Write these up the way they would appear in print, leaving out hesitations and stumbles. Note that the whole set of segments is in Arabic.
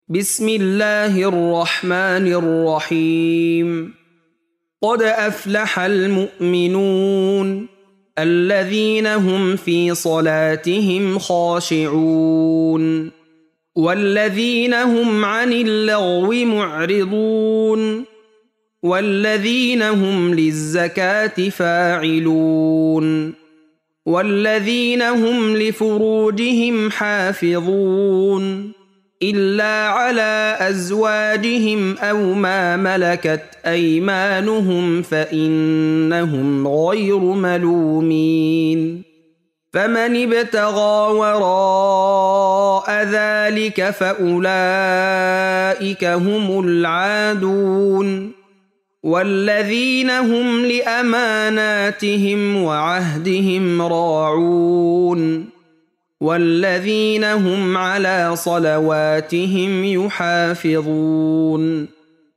بسم الله الرحمن الرحيم. قد أفلح المؤمنون الذين هم في صلاتهم خاشعون والذين هم عن اللغو معرضون والذين هم للزكاة فاعلون والذين هم لفروجهم حافظون إلا على أزواجهم أو ما ملكت أيمانهم فإنهم غير ملومين. فمن ابتغى وراء ذلك فأولئك هم العادون والذين هم لأماناتهم وعهدهم راعون والذين هم على صلواتهم يحافظون.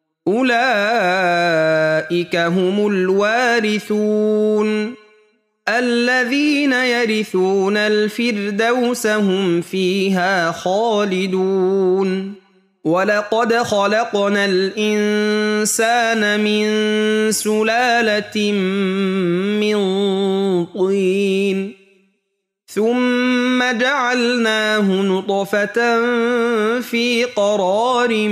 أولئك هم الوارثون الذين يرثون الفردوس هم فيها خالدون. ولقد خلقنا الإنسان من سلالة من طين ثم جعلناه نطفة في قرار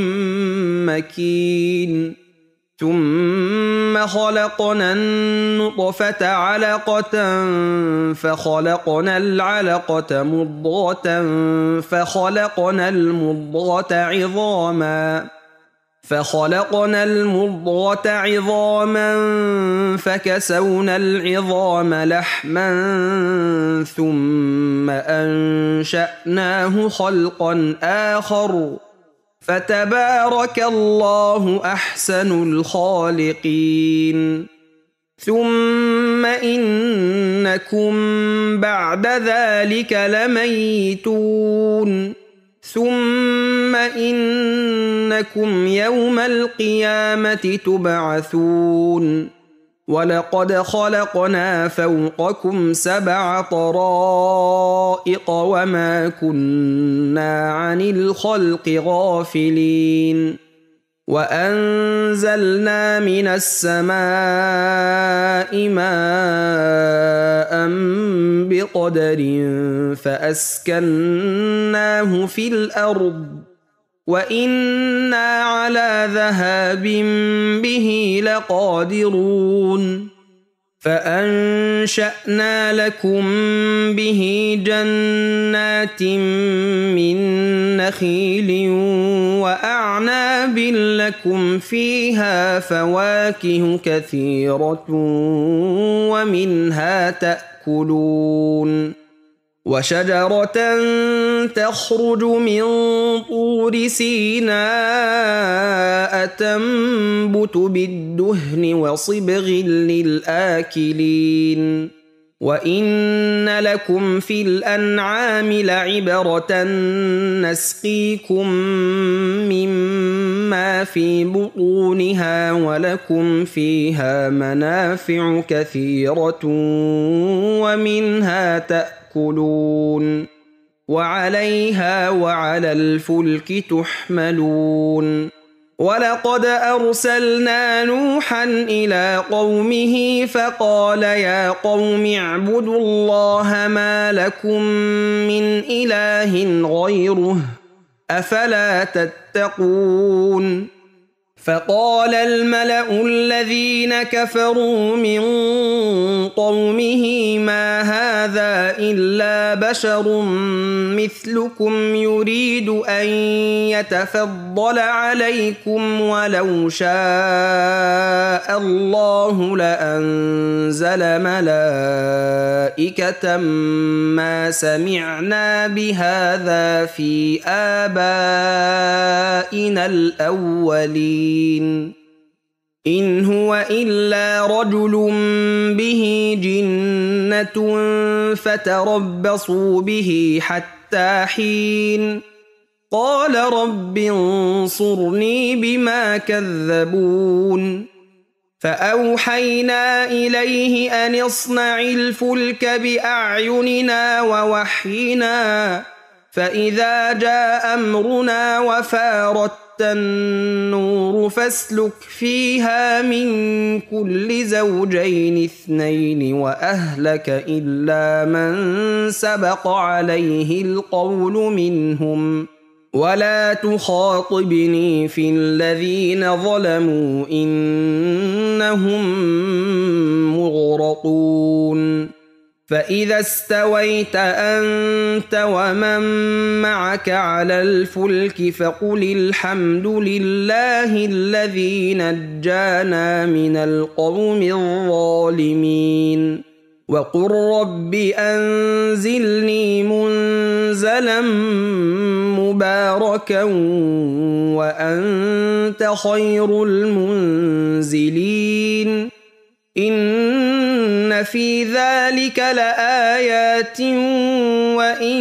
مكين ثم خلقنا النطفة علقة فخلقنا العلقة مضغة فخلقنا المضغة عظاما فكسونا العظام لحما ثم أنشأناه خلقا آخر فتبارك الله أحسن الخالقين. ثم إنكم بعد ذلك لميتون ثم إنكم يوم القيامة تبعثون. ولقد خلقنا فوقكم 7 طرائق وما كنا عن الخلق غافلين. وأنزلنا من السماء ماء بقدر فأسكناه في الأرض وإنا على ذهاب به لقادرون. فأنشأنا لكم به جنات من نخيل وأعناب لكم فيها فواكه كثيرة ومنها تأكلون. وشجرة تخرج من طور سيناء تنبت بالدهن وصبغ للآكلين. وإن لكم في الأنعام لعبرة نسقيكم مما في بطونها ولكم فيها منافع كثيرة ومنها تأكلون وعليها وعلى الفلك تحملون. ولقد أرسلنا نوحا إلى قومه فقال يا قوم اعبدوا الله ما لكم من إله غيره أفلا تتقون. فقال الملأ الذين كفروا من قومه ما هذا إلا بشر مثلكم يريد أن يتفضل عليكم ولو شاء الله لأنزل ملائكة ما سمعنا بهذا في آبائنا الأولين إن هو إلا رجل به جنة فتربصوا به حتى حين. قال رب انصرني بما كذبون. فأوحينا إليه أن اصنع الفلك بأعيننا ووحينا فإذا جاء أمرنا وفارت النور فاسلك فيها من كل زوجين اثنين وأهلك إلا من سبق عليه القول منهم ولا تخاطبني في الذين ظلموا إنهم مغرقون فإذا استويت أنت ومن معك على الفلك فقل الحمد لله الذي نجانا من القوم الظالمين وقل رب أنزلني منزلا مباركا وأنت خير المنزلين إن في ذلك لآيات وإن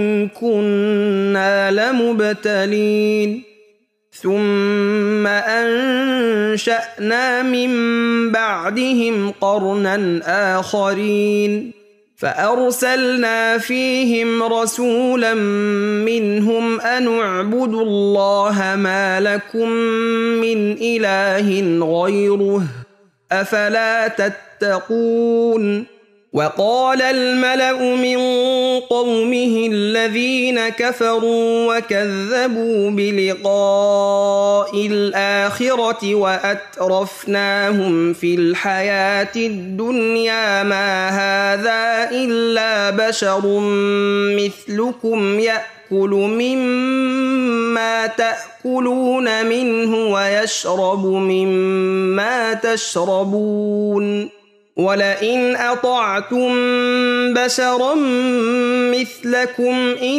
كنا لمبتلين ثم أنشأنا من بعدهم قرنا آخرين فأرسلنا فيهم رسولا منهم أن اعبدوا الله ما لكم من إله غيره أفلا تتقون وقال الملأ من قومه الذين كفروا وكذبوا بلقاء الآخرة وأترفناهم في الحياة الدنيا ما هذا إلا بشر مثلكم يأكل مما تأكلون منه ويشرب مما تشربون ولئن أطعتم بشرا مثلكم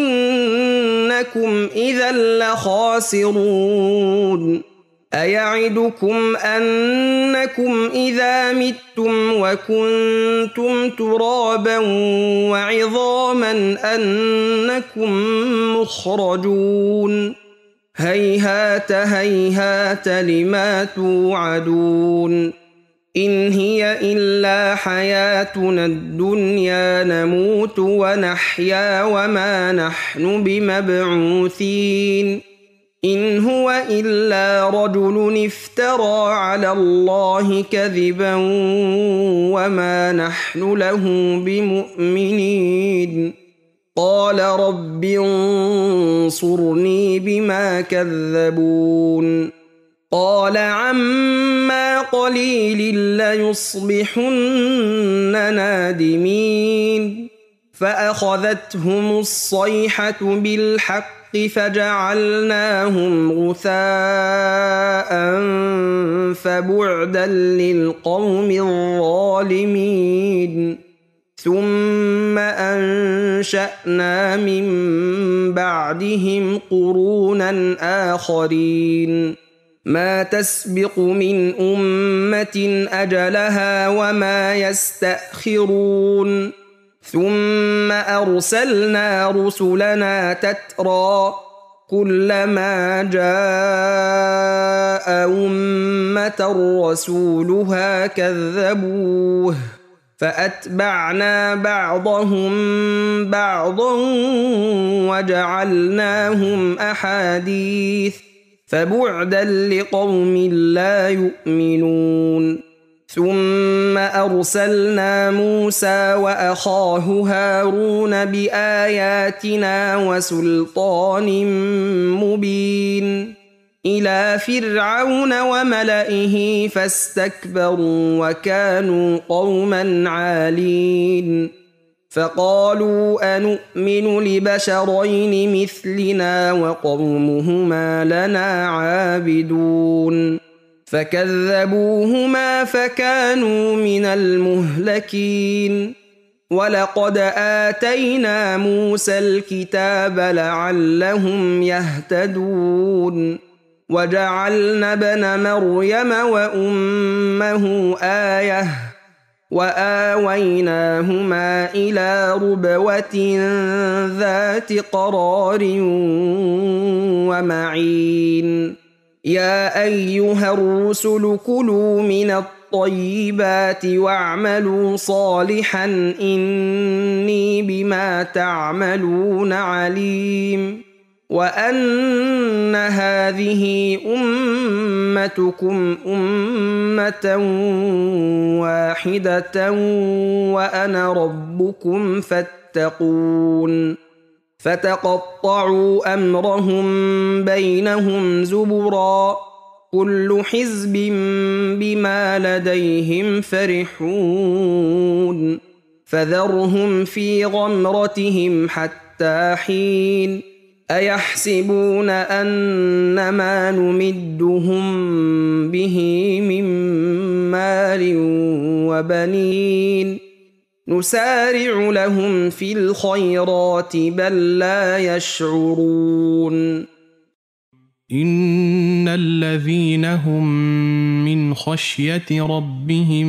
إنكم إذا لخاسرون أيعدكم أنكم إذا متم وكنتم ترابا وعظاما أنكم مخرجون هيهات هيهات لما توعدون إن هي إلا حياتنا الدنيا نموت ونحيا وما نحن بمبعوثين إن هو إلا رجل افترى على الله كذبا وما نحن له بمؤمنين قال رب انصرني بما كذبون قال عما قليل ليصبحن نادمين فأخذتهم الصيحة بالحق فجعلناهم غثاء فبعدا للقوم الظالمين ثم أنشأنا من بعدهم قرونا آخرين ما تسبق من أمة أجلها وما يستأخرون ثم أرسلنا رسلنا تترى كلما جاء أمة رسولها كذبوه فأتبعنا بعضهم بعضا وجعلناهم أحاديث فبعدا لقوم لا يؤمنون ثم أرسلنا موسى وأخاه هارون بآياتنا وسلطان مبين إلى فرعون وملئه فاستكبروا وكانوا قوما عالين فقالوا أنؤمن لبشرين مثلنا وقومهما لنا عابدون فكذبوهما فكانوا من المهلكين ولقد آتينا موسى الكتاب لعلهم يهتدون وجعلنا ابن مريم وأمه آية وآويناهما إلى ربوة ذات قرار ومعين يا أيها الرسل كلوا من الطيبات واعملوا صالحا إني بما تعملون عليم وأن هذه أمتكم أمة واحدة وأنا ربكم فاتقون فتقطعوا أمرهم بينهم زبرا كل حزب بما لديهم فرحون فذرهم في غمرتهم حتى حين أيحسبون أن ما نمدهم به من مال وبنين نسارع لهم في الخيرات بل لا يشعرون إن الذين هم من خشية ربهم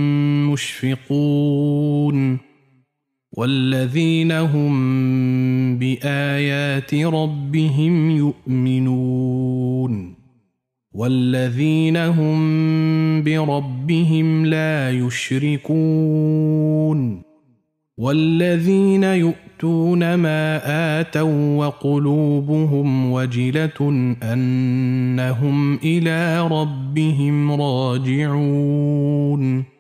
مشفقون والذين هم بآيات ربهم يؤمنون والذين هم بربهم لا يشركون والذين يؤتون ما آتوا وقلوبهم وجلة أنهم إلى ربهم راجعون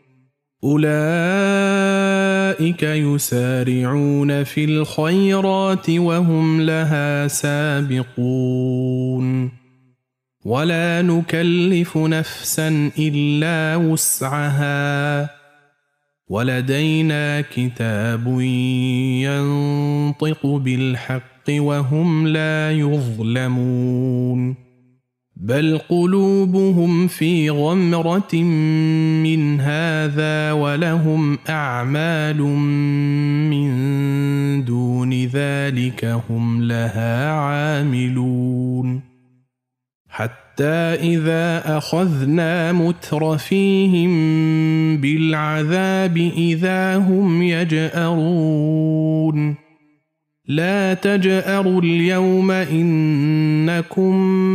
أولئك يسارعون في الخيرات وهم لها سابقون ولا نكلف نفسا إلا وسعها ولدينا كتاب ينطق بالحق وهم لا يظلمون بل قلوبهم في غمرة من هذا ولهم أعمال من دون ذلك هم لها عاملون حتى إذا أخذنا مترفيهم بالعذاب إذا هم يجأرون لا تجأروا اليوم إنكم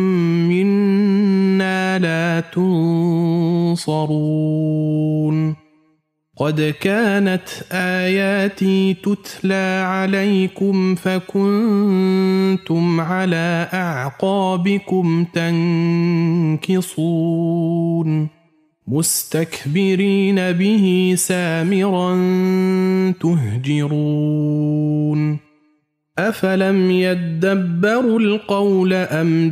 منا لا تنصرون قد كانت آياتي تتلى عليكم فكنتم على أعقابكم تنكصون مستكبرين به سامرا تهجرون أفلم يدبروا القول أم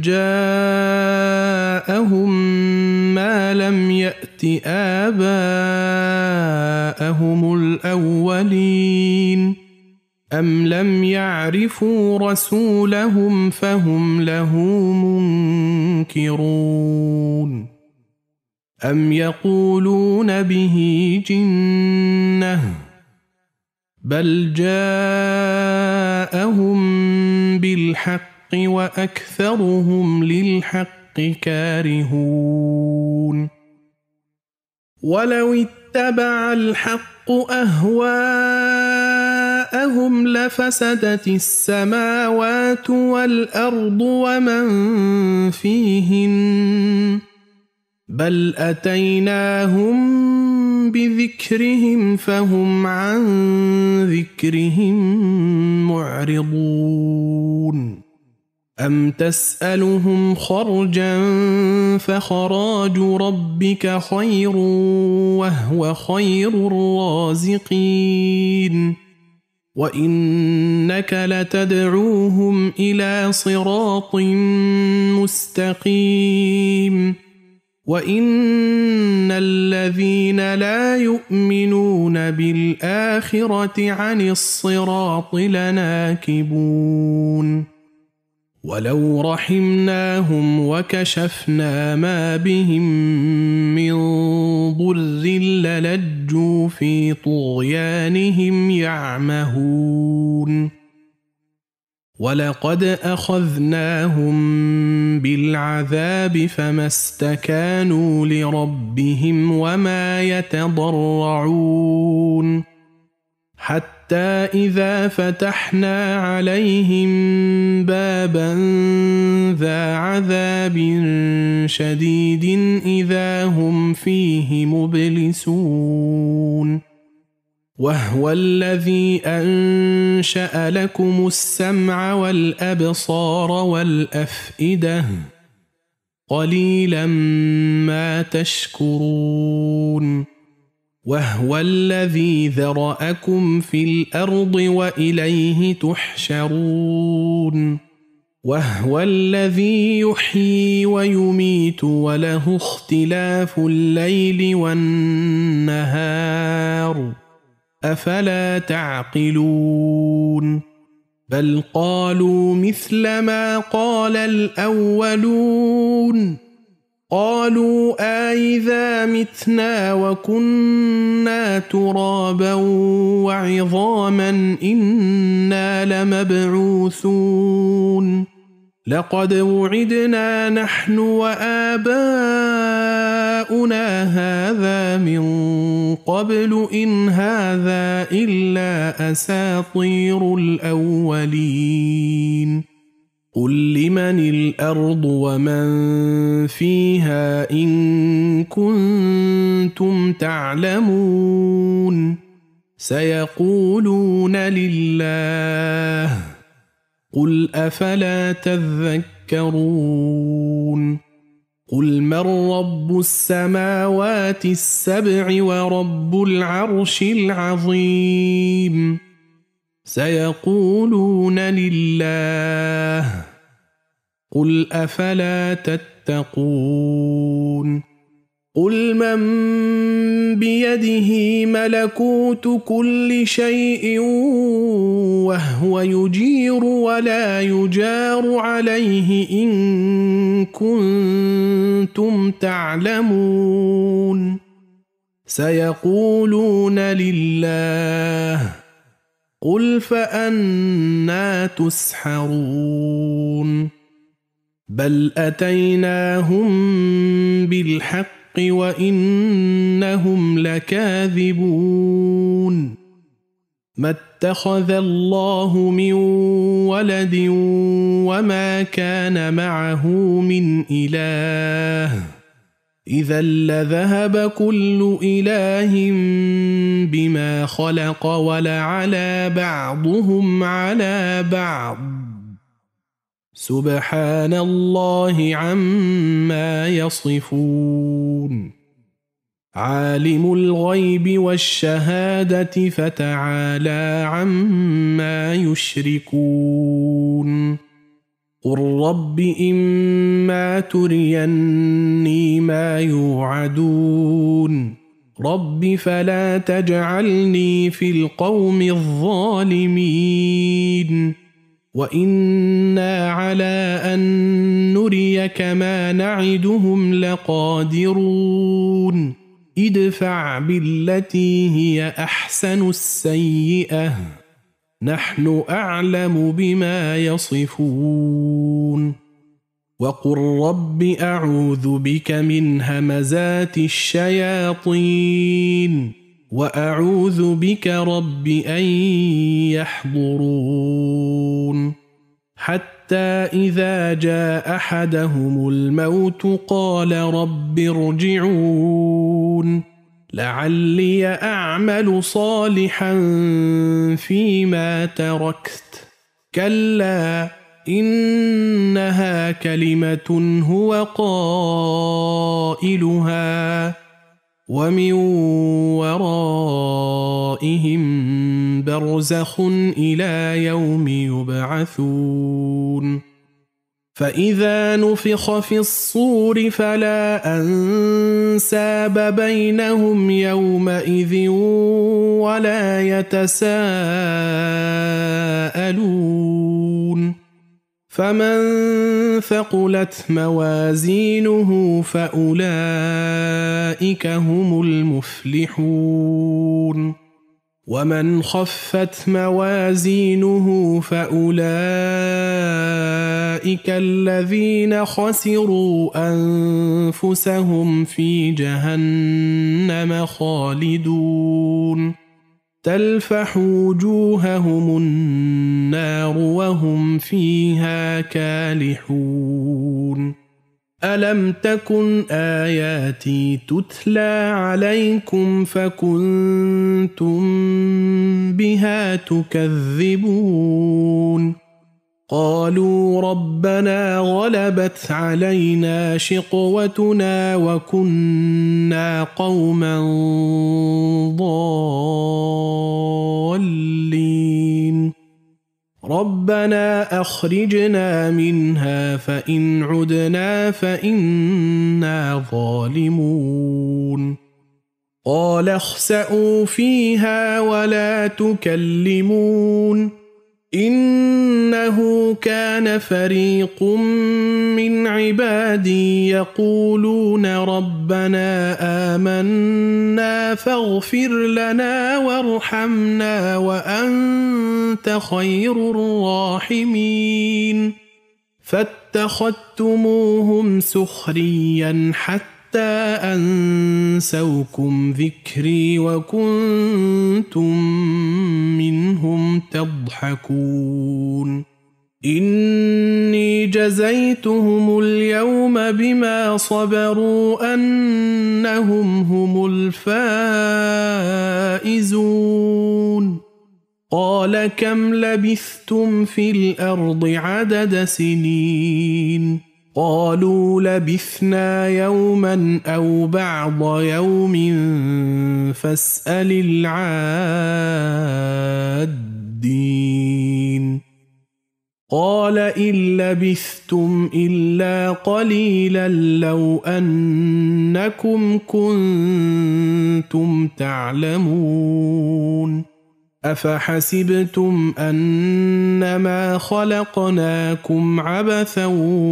جاءهم ما لم يأت آباءهم الأولين أم لم يعرفوا رسولهم فهم له منكرون أم يقولون به جنة بل جاءهم بالحق وأكثرهم للحق كارهون ولو اتبع الحق أهواءهم لفسدت السماوات والأرض ومن فيهن بل أتيناهم بذكرهم فهم عن ذكرهم معرضون أم تسألهم خرجا فخراج ربك خير وهو خير الرازقين وإنك لتدعوهم إلى صراط مستقيم وإن الذين لا يؤمنون بالآخرة عن الصراط لناكبون ولو رحمناهم وكشفنا ما بهم من ضر للجوا في طغيانهم يعمهون ولقد أخذناهم بالعذاب فما استكانوا لربهم وما يتضرعون حتى حتى إذا فتحنا عليهم بابا ذا عذاب شديد إذا هم فيه مبلسون وهو الذي أنشأ لكم السمع والأبصار والأفئدة قليلا ما تشكرون وهو الذي ذرأكم في الأرض وإليه تحشرون وهو الذي يحيي ويميت وله اختلاف الليل والنهار أفلا تعقلون بل قالوا مثل ما قال الأولون قالوا أإذا متنا وكنا ترابا وعظاما إنا لمبعوثون لقد وعدنا نحن وآباؤنا هذا من قبل إن هذا إلا أساطير الأولين قل لمن الأرض ومن فيها إن كنتم تعلمون سيقولون لله قل أفلا تذكرون قل من رب السماوات السبع ورب العرش العظيم سيقولون لله قل أفلا تتقون قل من بيده ملكوت كل شيء وهو يجير ولا يجار عليه إن كنتم تعلمون سيقولون لله قل فأنى تسحرون بل أتيناهم بالحق وإنهم لكاذبون ما اتخذ الله من ولد وما كان معه من إله إذا لذهب كل إله بما خلق ولعلى بعضهم على بعض سبحان الله عما يصفون عالم الغيب والشهادة فتعالى عما يشركون قل رب إما تريني ما يوعدون رب فلا تجعلني في القوم الظالمين وإنا على أن نريك ما نعدهم لقادرون ادفع بالتي هي أحسن السيئة نحن أعلم بما يصفون وقل رب أعوذ بك من همزات الشياطين وأعوذ بك رب أن يحضرون حتى إذا جاء أحدهم الموت قال رب ارجعون لعلي أعمل صالحا فيما تركت كلا إنها كلمة هو قائلها ومن ورائهم برزخ إلى يوم يبعثون فإذا نفخ في الصور فلا أنساب بينهم يومئذ ولا يتساءلون فمن ثقلت موازينه فأولئك هم المفلحون ومن خفت موازينه فأولئك الذين خسروا أنفسهم في جهنم خالدون تلفح وجوههم النار وهم فيها كالحون ألم تكن آياتي تتلى عليكم فكنتم بها تكذبون قالوا ربنا غلبت علينا شقوتنا وكنا قوما ضالين ربنا أخرجنا منها فإن عدنا فإنا ظالمون قال اخسئوا فيها ولا تكلمون إنه كان فريق من عبادي يقولون ربنا آمنا فاغفر لنا وارحمنا وأنت خير الراحمين فاتخذتموهم سخريا حتى أنسوكم ذكري وكنتم منهم تضحكون إني جزيتهم اليوم بما صبروا أنهم هم الفائزون قال كم لبثتم في الأرض عدد سنين قالوا لبثنا يوما أو بعض يوم فاسأل العادين قال إن لبثتم إلا قليلا لو أنكم كنتم تعلمون أفحسبتم أنما خلقناكم عبثا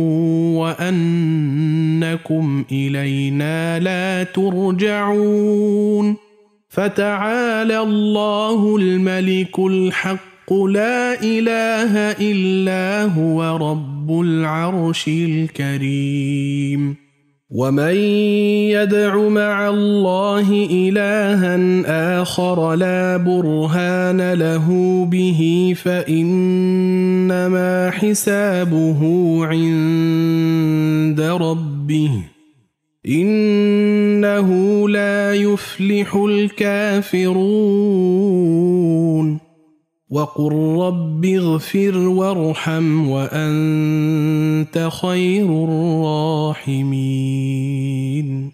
وأنكم إلينا لا ترجعون فتعالى الله الملك الحق لا إله إلا هو رب العرش الكريم ومن يدع مع الله إلها آخر لا برهان له به فإنما حسابه عند ربه إنه لا يفلح الكافرون وقل رب اغفر وارحم وأنت خير الراحمين